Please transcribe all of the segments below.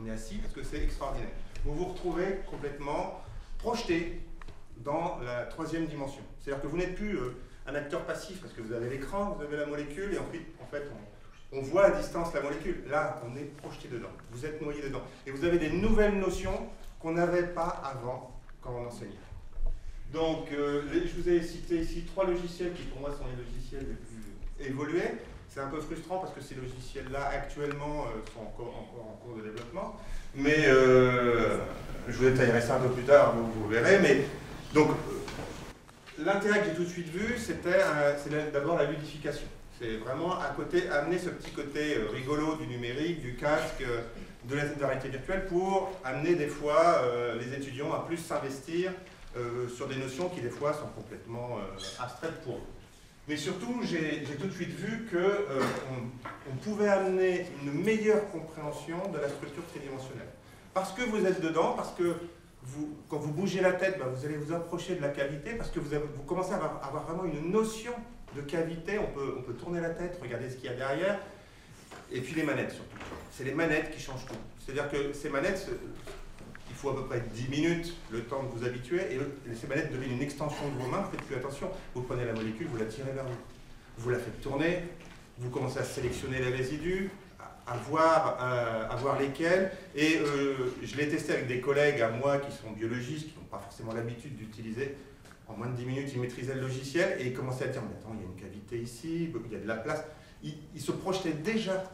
on est assis parce que c'est extraordinaire. Vous vous retrouvez complètement projeté dans la troisième dimension. C'est-à-dire que vous n'êtes plus un acteur passif parce que vous avez l'écran, vous avez la molécule et ensuite, en fait, on voit à distance la molécule. Là, on est projeté dedans. Vous êtes noyé dedans. Et vous avez des nouvelles notions qu'on n'avait pas avant quand on enseignait. Donc, je vous ai cité ici 3 logiciels qui, pour moi, sont les logiciels les plus évolués. C'est un peu frustrant parce que ces logiciels-là, actuellement, sont encore en cours de développement. Mais je vous détaillerai ça un peu plus tard, vous verrez. Mais, donc, l'intérêt que j'ai tout de suite vu, c'est d'abord la ludification. C'est vraiment à côté, amener ce petit côté rigolo du numérique, du casque, de la réalité virtuelle pour amener des fois les étudiants à plus s'investir sur des notions qui des fois sont complètement abstraites pour eux. Mais surtout, j'ai tout de suite vu qu'on pouvait amener une meilleure compréhension de la structure tridimensionnelle. Parce que vous êtes dedans, parce que quand vous bougez la tête, vous allez vous approcher de la cavité, parce que vous commencez à avoir vraiment une notion de cavité. On peut tourner la tête, regarder ce qu'il y a derrière, et puis les manettes surtout. C'est les manettes qui changent tout. C'est-à-dire que ces manettes, il faut à peu près 10 minutes le temps de vous habituer, et ces manettes deviennent une extension de vos mains. Vous faites plus attention. Vous prenez la molécule, vous la tirez vers vous. Vous la faites tourner, vous commencez à sélectionner les résidus, à voir lesquels. Et je l'ai testé avec des collègues à moi qui sont biologistes, qui n'ont pas forcément l'habitude d'utiliser. En moins de 10 minutes, ils maîtrisaient le logiciel et ils commençaient à dire, mais attends, il y a une cavité ici, il y a de la place. Ils se projetaient déjà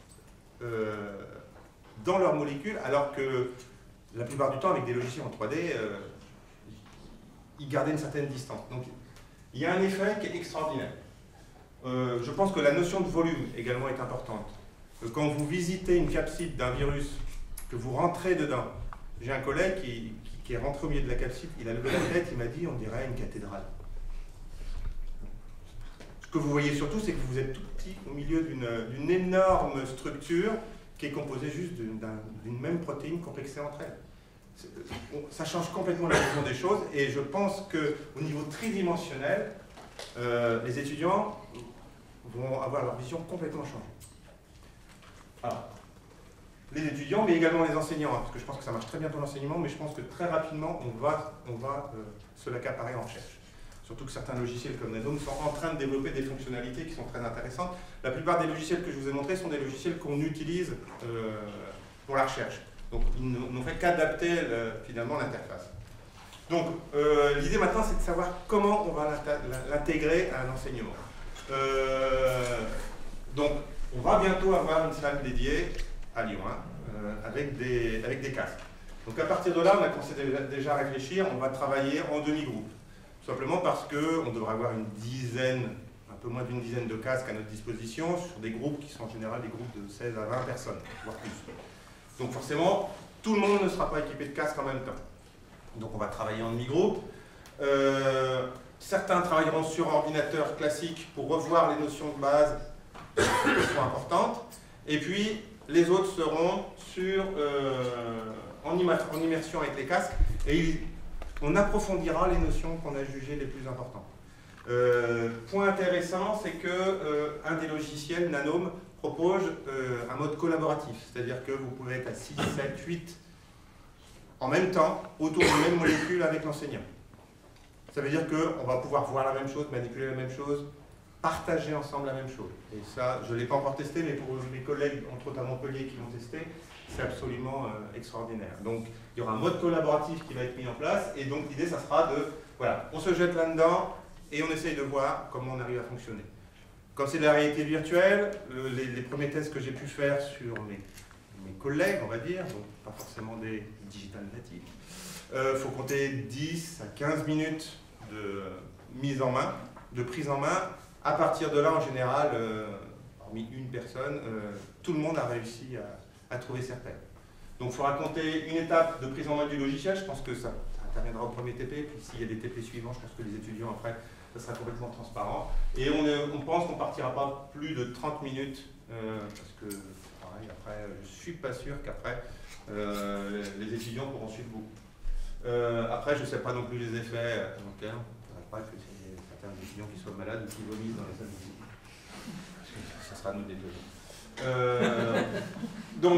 dans leur molécule, alors que la plupart du temps, avec des logiciels en 3D, ils gardaient une certaine distance. Donc, il y a un effet qui est extraordinaire. Je pense que la notion de volume également est importante. Quand vous visitez une capside d'un virus, que vous rentrez dedans, j'ai un collègue qui est rentré au milieu de la capside, il a levé la tête, il m'a dit, on dirait une cathédrale. Ce que vous voyez surtout, c'est que vous êtes tout petit au milieu d'une énorme structure qui est composée juste d'une même protéine complexée entre elles. Ça change complètement la vision des choses, et je pense qu'au niveau tridimensionnel, les étudiants vont avoir leur vision complètement changée. Alors, les étudiants, mais également les enseignants, parce que je pense que ça marche très bien pour l'enseignement, mais je pense que très rapidement, on va se l'accaparer en recherche. Surtout que certains logiciels comme Nadome sont en train de développer des fonctionnalités qui sont très intéressantes. La plupart des logiciels que je vous ai montrés sont des logiciels qu'on utilise pour la recherche. Donc, ils n'ont fait qu'adapter finalement l'interface. Donc, l'idée maintenant, c'est de savoir comment on va l'intégrer à un enseignement. Donc, on va bientôt avoir une salle dédiée à Lyon, avec des casques. Donc à partir de là, on a commencé déjà à réfléchir, on va travailler en demi-groupe. Tout simplement parce qu'on devrait avoir une dizaine, un peu moins d'une dizaine de casques à notre disposition, sur des groupes qui sont en général des groupes de 16 à 20 personnes, voire plus. Donc forcément, tout le monde ne sera pas équipé de casques en même temps. Donc on va travailler en demi-groupe. Certains travailleront sur ordinateur classique pour revoir les notions de base qui sont importantes. Et puis, les autres seront en immersion avec les casques. Et on approfondira les notions qu'on a jugées les plus importantes. Point intéressant, c'est qu'un des logiciels, Nanome, propose un mode collaboratif. C'est-à-dire que vous pouvez être à 6, 7, 8 en même temps autour d'une même molécule avec l'enseignant. Ça veut dire qu'on va pouvoir voir la même chose, manipuler la même chose, partager ensemble la même chose. Et ça, je ne l'ai pas encore testé, mais pour mes collègues, entre autres à Montpellier, qui l'ont testé, c'est absolument extraordinaire. Donc, il y aura un mode collaboratif qui va être mis en place, et donc l'idée, ça sera voilà, on se jette là-dedans, et on essaye de voir comment on arrive à fonctionner. Comme c'est de la réalité virtuelle, les premiers tests que j'ai pu faire sur mes collègues, on va dire, donc pas forcément des digital natives, il faut compter 10 à 15 minutes de mise en main, de prise en main. À partir de là, en général, hormis une personne, tout le monde a réussi à trouver ses repères. Donc il faudra compter une étape de prise en main du logiciel. Je pense que ça interviendra au premier TP, puis s'il y a des TP suivants, je pense que les étudiants après, ça sera complètement transparent. Et on pense qu'on ne partira pas plus de 30 minutes, parce que pareil, après, je ne suis pas sûr qu'après, les étudiants pourront suivre beaucoup. Après, je ne sais pas non plus les effets à long terme. Il ne faudrait pas que certains étudiants qui soient malades ou qui vomissent dans les salles de visite. Ça sera à nous d'étudier. Donc,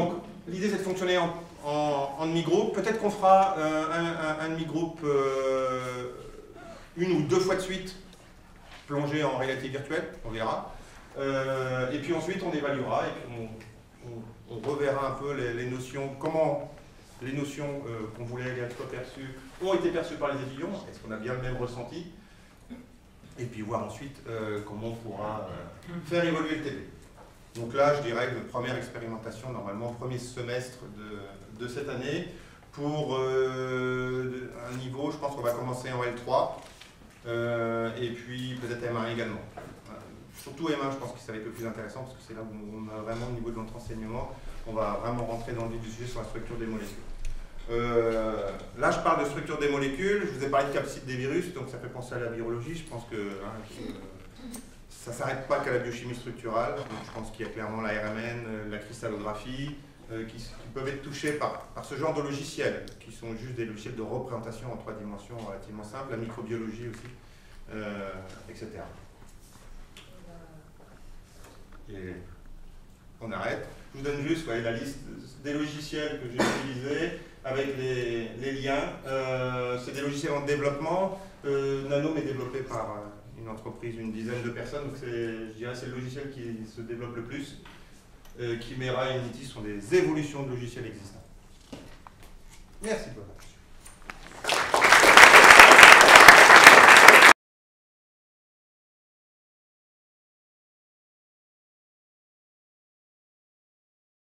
l'idée c'est de fonctionner en demi-groupe. Peut-être qu'on fera un demi-groupe une ou deux fois de suite, plongé en réalité virtuelle, on verra. Et puis ensuite on évaluera et puis on reverra un peu les notions, comment les notions qu'on voulait être perçues ont été perçues par les étudiants, est-ce qu'on a bien le même ressenti, et puis voir ensuite comment on pourra faire évoluer le TP. Donc là, je dirais que première expérimentation, normalement, premier semestre de cette année. Pour un niveau, je pense qu'on va commencer en L3, et puis peut-être M1 également. Surtout M1, je pense que ça va être le plus intéressant, parce que c'est là où on a vraiment, au niveau de notre enseignement, on va vraiment rentrer dans le vif du sujet sur la structure des molécules. Là, je parle de structure des molécules, je vous ai parlé de capside des virus, donc ça fait penser à la virologie. Je pense que ça ne s'arrête pas qu'à la biochimie structurale. Donc, je pense qu'il y a clairement la RMN, la cristallographie, qui peuvent être touchés par ce genre de logiciels, qui sont juste des logiciels de représentation en 3 dimensions relativement simples, la microbiologie aussi, etc. Et on arrête. Je vous donne juste la liste des logiciels que j'ai utilisés avec les liens. C'est des logiciels en développement. Nanome est développé par une entreprise d'une dizaine de personnes, donc je dirais c'est le logiciel qui se développe le plus. Chimera et Unity sont des évolutions de logiciels existants. Merci.